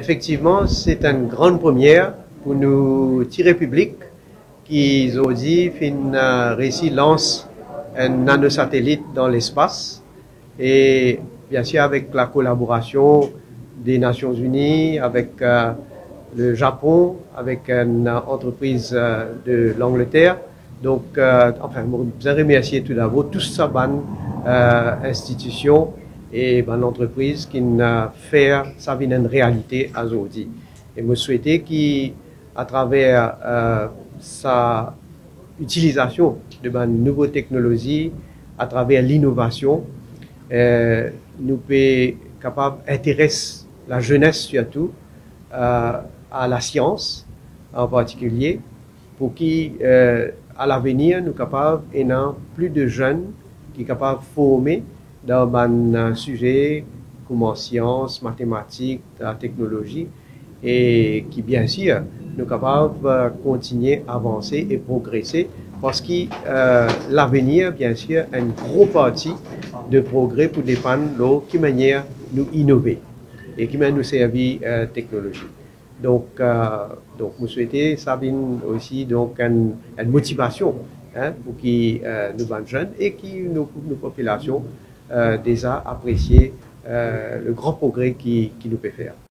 Effectivement, c'est une grande première pour nous tirer public qui ont dit fin réussi lance un nanosatellite dans l'espace et bien sûr avec la collaboration des Nations Unies, avec le Japon, avec une entreprise de l'Angleterre. Donc, enfin, je remercie tout d'abord tous ces institutions et l'entreprise qui a fait ça une réalité aujourd'hui. Et je souhaitais qu'à travers sa utilisation de nouvelles technologies, à travers l'innovation, nous pouvons capables d'intéresser la jeunesse surtout à la science en particulier, pour qui à l'avenir nous capables ayant plus de jeunes qui sont capables de former dans un sujet comme en sciences, mathématiques, la technologie, et qui bien sûr nous capables de continuer à avancer et progresser parce que l'avenir bien sûr est une grosse partie de progrès pour dépendre de qui manière nous innover et qui manière nous servir technologie. Donc nous souhaitons Sabine aussi donc une motivation pour qui nous sommes jeunes et qui nos populations déjà apprécier le grand progrès qui nous peut faire.